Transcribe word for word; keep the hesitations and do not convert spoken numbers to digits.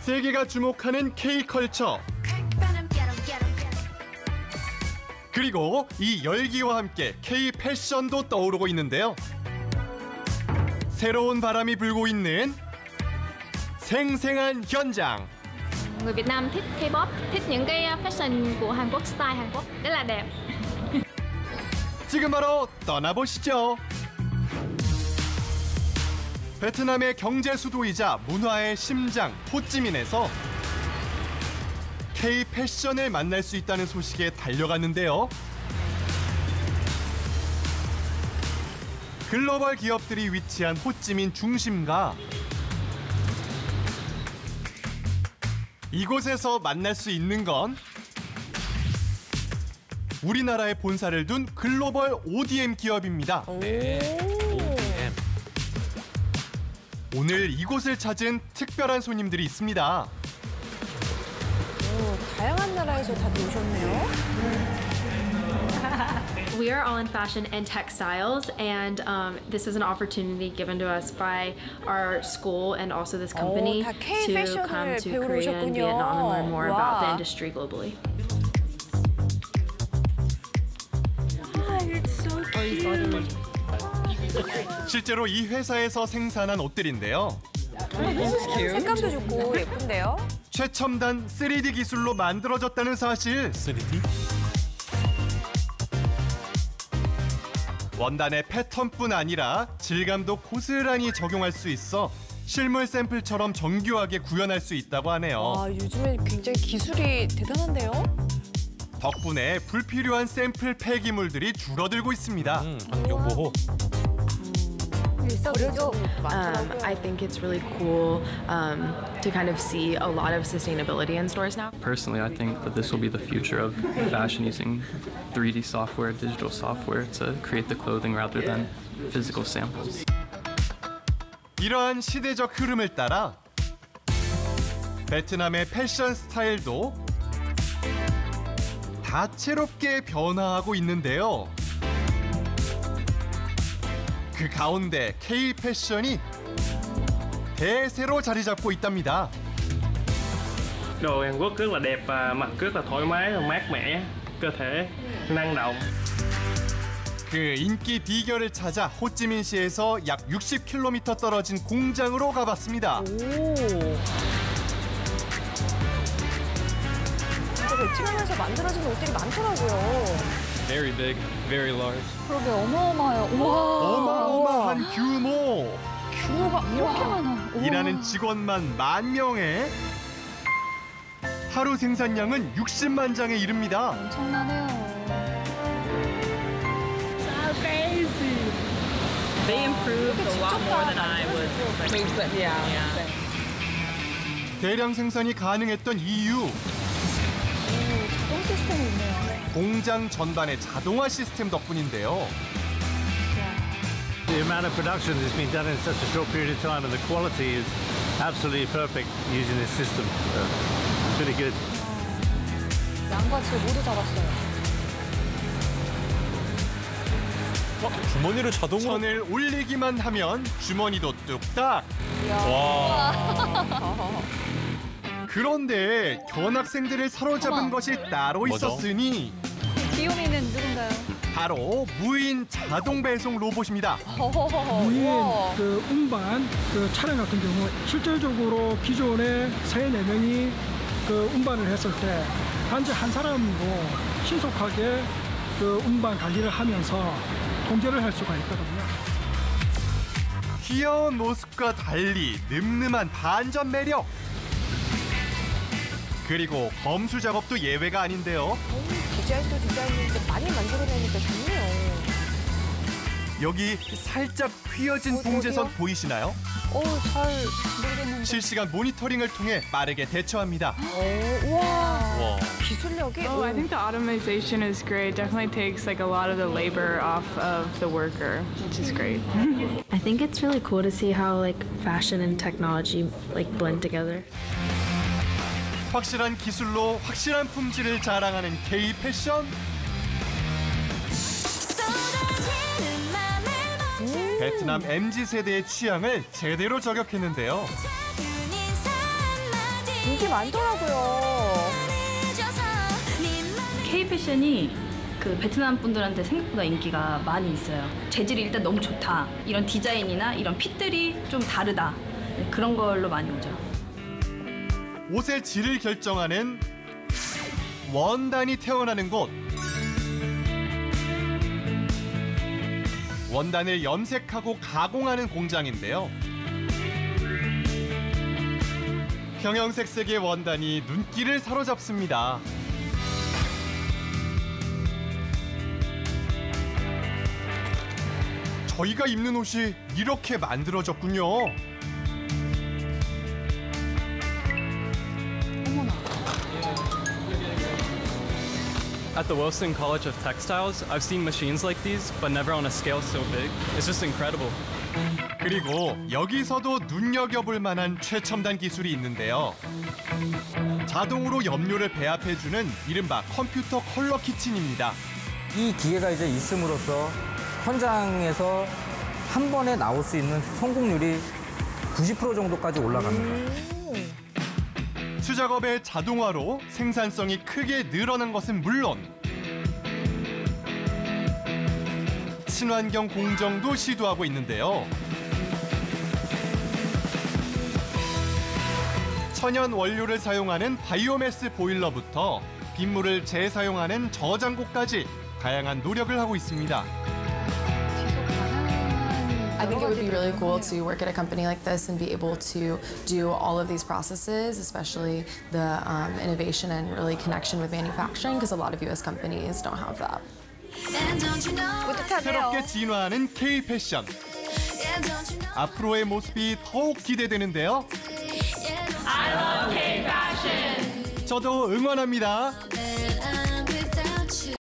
세계가 주목하는 K컬처. 그리고 이 열기와 함께 K-패션도 떠오르고 있는데요. 새로운 바람이 불고 있는 생생한 현장. Người Việt Nam thích K-pop, thích những cái fashion của Hàn Quốc, style Hàn Quốc, rất là đẹp. 지금 바로 떠나보시죠. 베트남의 경제 수도이자 문화의 심장 호찌민에서 K-패션을 만날 수 있다는 소식에 달려갔는데요. 글로벌 기업들이 위치한 호찌민 중심가. 이곳에서 만날 수 있는 건 우리나라에 본사를 둔 글로벌 오디엠 기업입니다. 네. 오늘 이곳을 찾은 특별한 손님들이 있습니다. 오, 다양한 나라에서 다들 오셨네요. We are all in fashion and textiles, and um, this is an opportunity given to us by our school and also this company 오, 다 to K-패션을 come to 배우러 Korea and 오셨군요. Vietnam and learn more 와. about the industry globally. 실제로 이 회사에서 생산한 옷들인데요. 색감도 좋고 예쁜데요. 최첨단 쓰리디 기술로 만들어졌다는 사실. 쓰리디? 원단의 패턴뿐 아니라 질감도 고스란히 적용할 수 있어 실물 샘플처럼 정교하게 구현할 수 있다고 하네요. 아, 요즘엔 굉장히 기술이 대단한데요. 덕분에 불필요한 샘플 폐기물들이 줄어들고 있습니다. 음, 환경보호. 버려져 Um, 많더라고요. I think it's really cool um, to kind of see a lot of sustainability in stores now. Personally, I think that this will be the future of fashion, using three D software, digital software to create the clothing rather than physical samples. 이러한 시대적 흐름을 따라 베트남의 패션 스타일도 다채롭게 변화하고 있는데요. 그 가운데 K-패션이 대세로 자리 잡고 있답니다. Đồ Hàn Quốc rất là đẹp và mặc rất là thoải mái, mát mẻ, cơ thể năng động. 그 인기 비결을 찾아 호찌민시에서 약 육십 킬로미터 떨어진 공장으로 가봤습니다. 오. 진짜 베트남에서 만들어진 옷들이 많더라고요. Very big, very large. 그러게 어마어마해요. 우와. 어마어마한 규모. 규모가 이렇게 많아. 우와. 일하는 직원만 만 명에 하루 생산량은 육십만 장에 이릅니다. 엄청나네요. So crazy. They improved a lot more than I was expecting. Yeah. yeah. 대량 생산이 가능했던 이유. 자동 시스템이 있네요. 공장 전반의 자동화 시스템 덕분인데요. The amount of production has been done in such a short period of time and the quality is absolutely perfect using this system. So it's really good. 양과 질 모두 잡았어요. 어, 주머니를 자동으로. 천을 올리기만 하면 주머니도 뚝딱. 와. 그런데 견학생들을 사로잡은 어머. 것이 따로 뭐죠? 있었으니 귀요미는 누군가요? 바로 무인 자동 배송 로봇입니다. 무인 그 운반 그 차량 같은 경우 실질적으로 기존에 세 네 명이 그 운반을 했을 때 단지 한 사람으로 신속하게 그 운반 관리를 하면서 통제를 할 수가 있거든요. 귀여운 모습과 달리 늠름한 반전 매력. 그리고 검수 작업도 예외가 아닌데요. 디자인도 디자인인데 많이 만들어내니까 좋네요. 여기 살짝 휘어진 어, 봉제선 어디요? 보이시나요? 오, 잘 모르겠는데. 실시간 모니터링을 통해 빠르게 대처합니다. 오, 와. 와. 기술력이. Oh, I 오. think the automation is great. Definitely takes like a lot of the labor off of the worker, which is great. I think it's really cool to see how like fashion and technology like blend together. 확실한 기술로 확실한 품질을 자랑하는 K-패션. 베트남 엠지 세대의 취향을 제대로 저격했는데요. 인기 많더라고요. K 패션이 그 베트남 분들한테 생각보다 인기가 많이 있어요. 재질이 일단 너무 좋다. 이런 디자인이나 이런 핏들이 좀 다르다. 네, 그런 걸로 많이 오죠. 옷의 질을 결정하는 원단이 태어나는 곳. 원단을 염색하고 가공하는 공장인데요. 형형색색의 원단이 눈길을 사로잡습니다. 저희가 입는 옷이 이렇게 만들어졌군요. At the Wilson College of Textiles, I've seen machines like these, but never on a scale so big. It's just incredible. 그리고 여기서도 눈여겨볼 만한 최첨단 기술이 있는데요. 자동으로 염료를 배합해주는 이른바 컴퓨터 컬러 키친입니다. 이 기계가 이제 있음으로써 현장에서 한 번에 나올 수 있는 성공률이 구십 퍼센트 정도까지 올라갑니다. 수작업의 자동화로 생산성이 크게 늘어난 것은 물론 친환경 공정도 시도하고 있는데요. 천연 원료를 사용하는 바이오매스 보일러부터 빗물을 재사용하는 저장고까지 다양한 노력을 하고 있습니다. I think it would be really cool to work at a company like this and be able to do all of these processes, especially the um, innovation and really connection with manufacturing, because a lot of U S companies don't have that. 새롭게 진화하는 K 패션. 앞으로의 모습이 더욱 기대되는데요. I love K fashion. 저도 응원합니다.